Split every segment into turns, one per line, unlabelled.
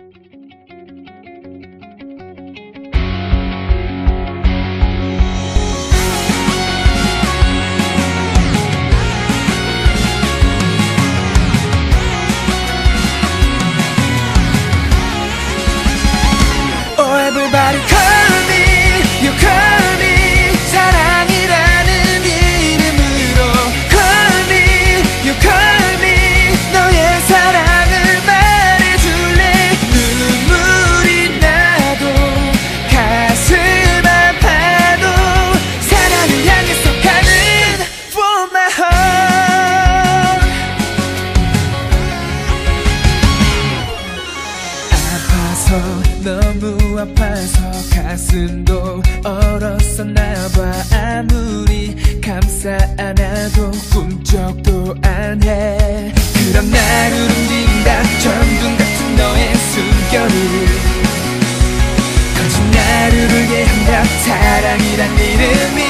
Everybody call me, you call me 사랑이라는 이름으로 Call me, you call me 너의 사랑을 말해줄래 눈물이 나도 가슴 아파도 사랑을 향해서 가는 For my heart 아파서 너무 아파서 가슴도 얼었었나봐 아무리 감싸 안아도 꿈쩍도 안해 그런 나를 움직인다 전등 같은 너의 숨결을 거친 나를 울게 한다 사랑이란 이름이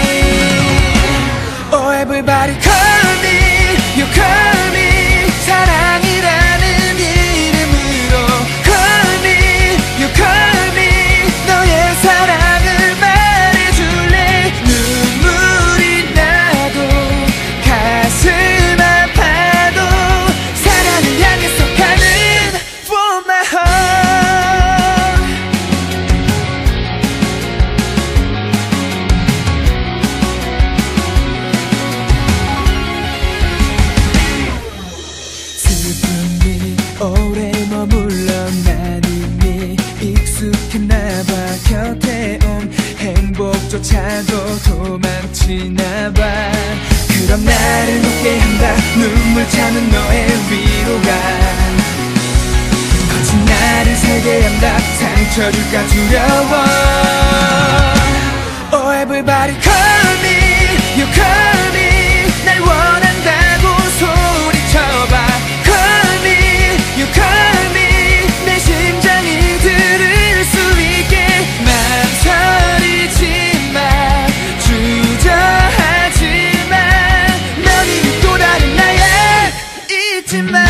Oh everybody call me, you call me 사랑이라는 이름으로 Call me, you call me 너의 사랑을 말해줄래 눈물이 나도 가슴 아파도 사랑을 향해서 가는 For my heart 슬픔이 오래 머물러 난 이미 익숙했나봐 곁에 온 행복조차도 도망치나봐 그럼 나를 웃게 한다 눈물 차는 너의 위로가 거친 나를 살게 한다 상처줄까 두려워 Oh everybody call me, you call me 날 원한다고 소리쳐봐 Call me, you call me 내 심장이 들을 수 있게 망설이지 마 주저하지 마넌 이미 또 다른 나야 잊지 마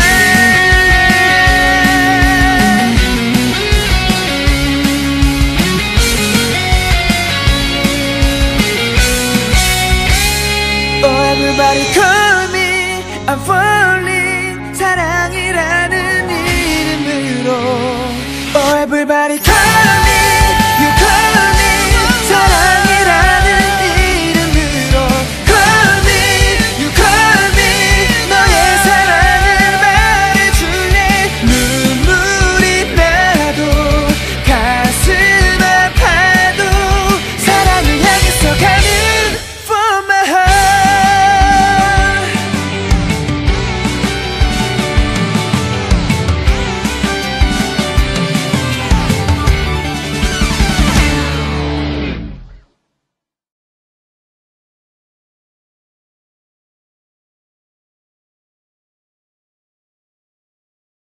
Oh everybody call me I'm falling 사랑이라는 이름으로 Oh everybody